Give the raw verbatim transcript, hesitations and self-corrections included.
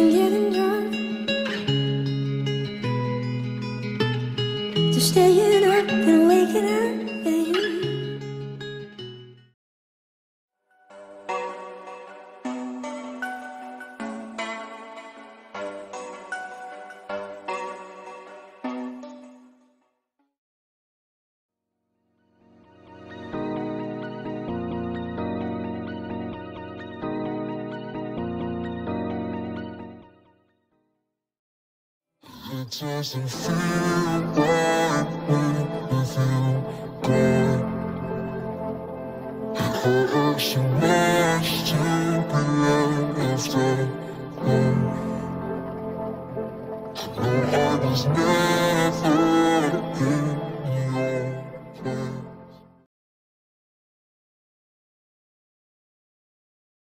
and getting drunk, to staying up and waking up with you. It doesn't feel right when with you gone. It hurts so much to be left alone. I know I was never